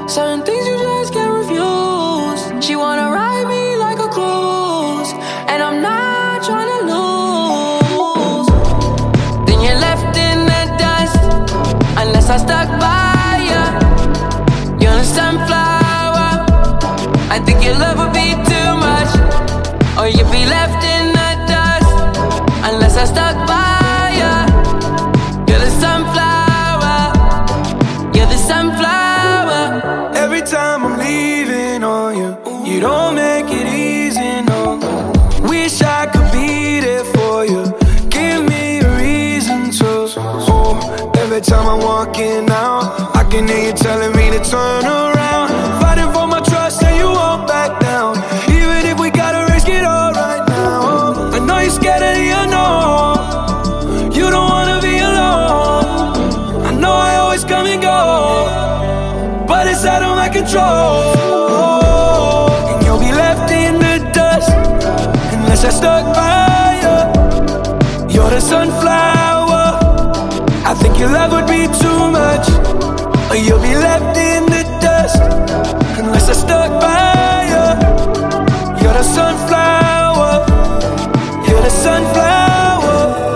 Certain things you just can't refuse. She wanna ride me like a cruise, and I'm not trying to lose. Then you're left in the dust, unless I stuck by ya. You're a sunflower. I think your love would be too much, or you'd be left in the dust, unless I stuck by ya. You're the sunflower. You're the sunflower. Every time I'm leaving on you, you don't make it easy, no. Wish I could be there for you. Give me a reason to. Oh, every time I'm walking out, I can hear you telling me to turn around. Fighting for my trust and you won't back down. Even if we gotta risk it all right now. I know you're scared of the unknown. You don't wanna be alone. I know I always come and go, but it's out of my control. And you'll be left in the dust, unless I stuck by you. You're the sunflower. I think your love would be too much, or you'll be left in the dust, unless I stuck by you. You're the sunflower. You're the sunflower.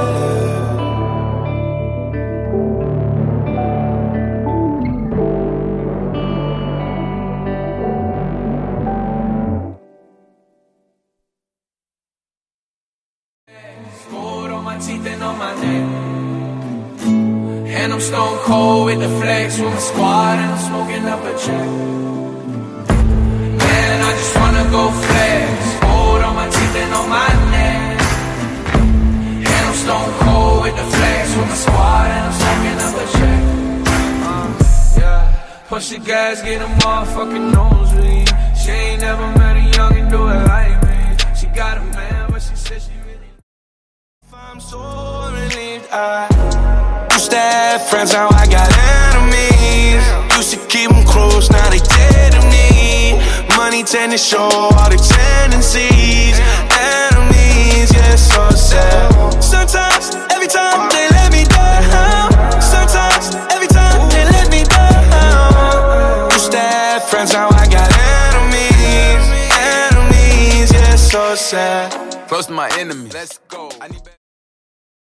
Gold on my teeth and on my neck, and I'm stone cold with the flex with my squad, and I'm smoking up a check. Man, I just wanna go flex. Gold on my teeth and on my neck, and I'm stone cold with the flex with my squad, and I'm smoking up a check. Yeah, push the gas, get a motherfucking nosebleed. She ain't never met a youngin' do it like me. She got a man, but she said she really. I'm so relieved. I used to have friends, now I got enemies. Used to keep them close, now they dead to me. Money tend to show all the tendencies. Enemies, yeah, so sad. Sometimes, every time they let me down. Sometimes, every time they let me down. Used to have friends, now I got enemies. Enemies, yeah, so sad. Close to my enemies. Let's go.